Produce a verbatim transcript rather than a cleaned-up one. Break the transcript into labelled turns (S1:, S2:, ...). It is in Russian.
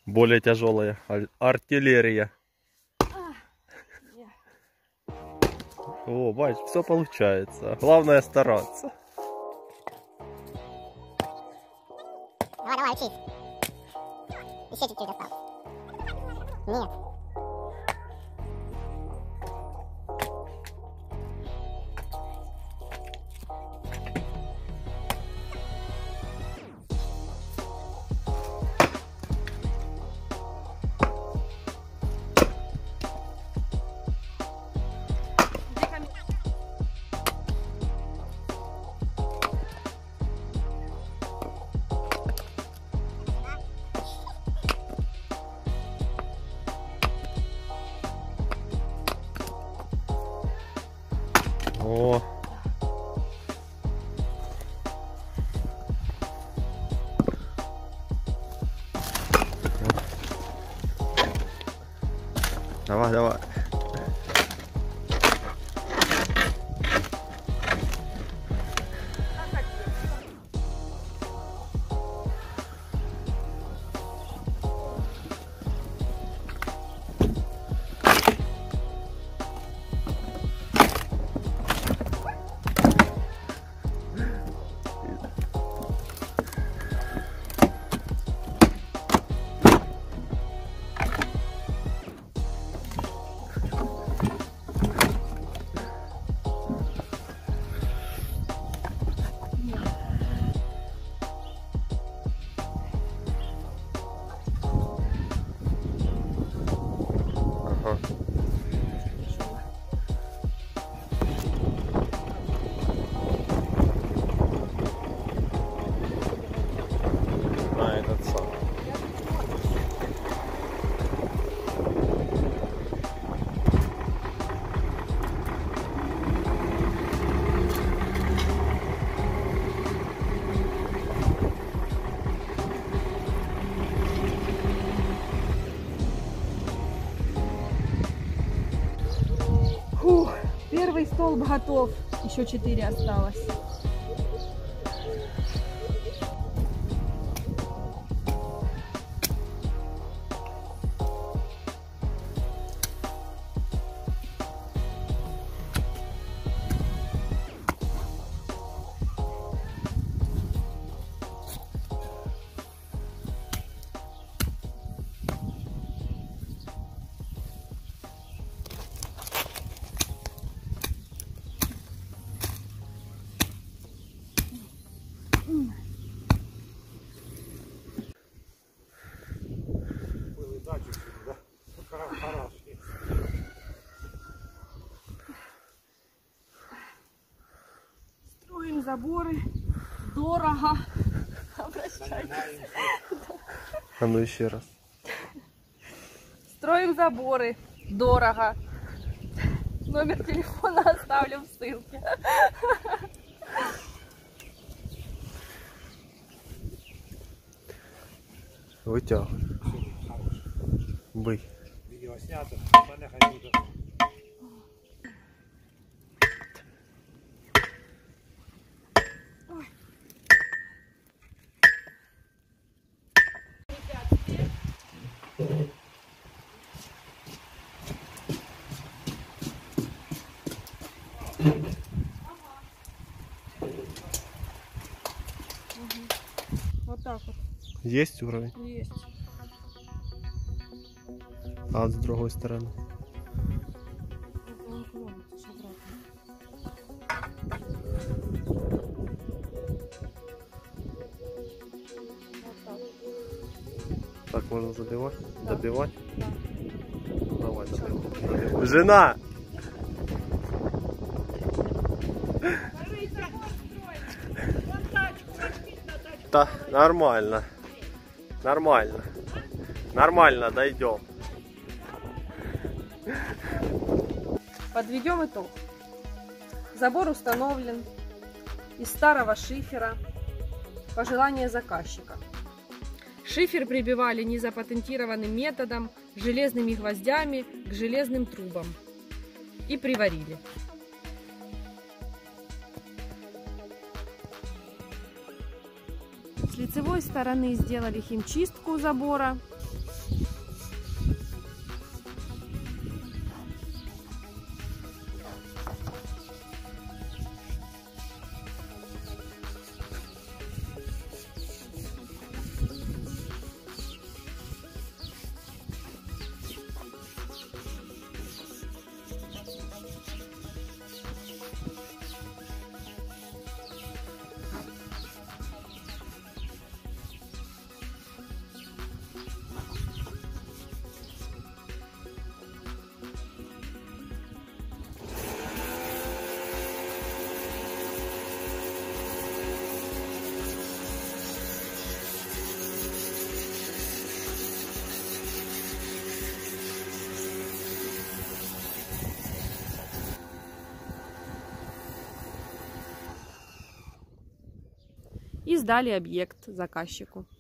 S1: Более тяжелая артиллерия. О, бач, все получается. Главное стараться.
S2: Давай, давай, учись. Еще чуть-чуть осталось. Нет.
S1: О. Давай, давай. На этот сам.
S3: Фух, первый столб готов, еще четыре осталось. Строим заборы. Дорого. Обращайтесь.
S1: А ну еще раз.
S3: Строим заборы. Дорого. Номер телефона оставлю в ссылке.
S1: Вытягивай. Бый.
S4: Видео снято. Мене хай буде.
S3: Вот так вот.
S1: Есть уровень?
S3: Есть.
S1: А с другой стороны? Так можно забивать?
S3: Да.
S1: Добивать?
S3: Да.
S1: Ну, давай, добивай. Жена! Да, нормально. Нормально. Нормально, дойдем.
S3: Подведем итог. Забор установлен из старого шифера по желанию заказчика. Шифер прибивали незапатентированным методом, железными гвоздями к железным трубам и приварили. С лицевой стороны сделали химчистку забора. И сдали объект заказчику.